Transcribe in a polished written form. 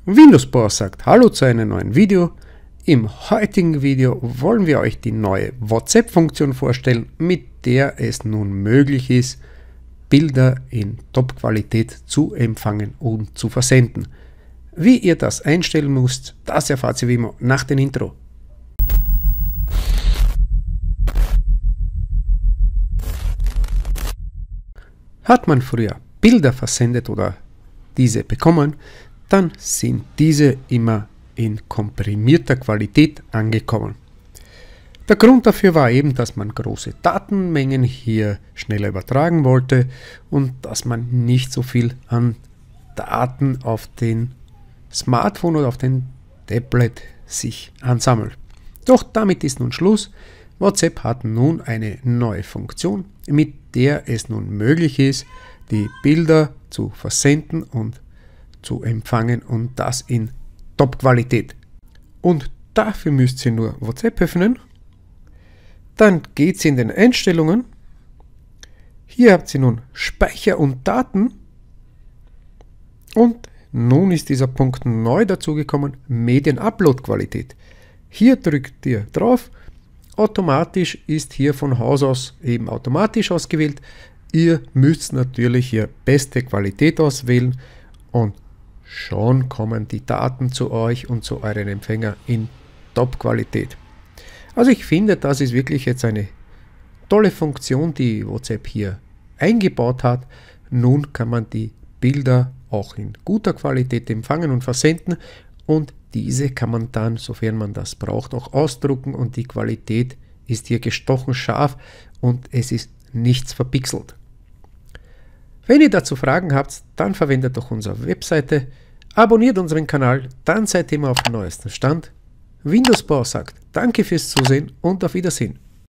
Windows Power sagt Hallo zu einem neuen Video. Im heutigen Video wollen wir euch die neue WhatsApp-Funktion vorstellen, mit der es nun möglich ist, Bilder in Top-Qualität zu empfangen und zu versenden. Wie ihr das einstellen müsst, das erfahrt ihr wie immer nach dem Intro. Hat man früher Bilder versendet oder diese bekommen, dann sind diese immer in komprimierter Qualität angekommen. Der Grund dafür war eben, dass man große Datenmengen hier schneller übertragen wollte und dass man nicht so viel an Daten auf den Smartphone oder auf den Tablet sich ansammelt. Doch damit ist nun Schluss. WhatsApp hat nun eine neue Funktion, mit der es nun möglich ist, die Bilder zu versenden und zu empfangen und das in Top-Qualität. Und dafür müsst ihr nur WhatsApp öffnen. Dann geht ihr in den Einstellungen. Hier habt ihr nun Speicher und Daten. Und nun ist dieser Punkt neu dazugekommen, Medien-Upload-Qualität. Hier drückt ihr drauf. Automatisch ist hier von Haus aus eben automatisch ausgewählt. Ihr müsst natürlich hier beste Qualität auswählen und schon kommen die Daten zu euch und zu euren Empfänger in Top-Qualität. Also ich finde, das ist wirklich jetzt eine tolle Funktion, die WhatsApp hier eingebaut hat. Nun kann man die Bilder auch in guter Qualität empfangen und versenden und diese kann man dann, sofern man das braucht, auch ausdrucken und die Qualität ist hier gestochen scharf und es ist nichts verpixelt. Wenn ihr dazu Fragen habt, dann verwendet doch unsere Webseite, abonniert unseren Kanal, dann seid ihr immer auf dem neuesten Stand. Windows Power sagt Danke fürs Zusehen und auf Wiedersehen.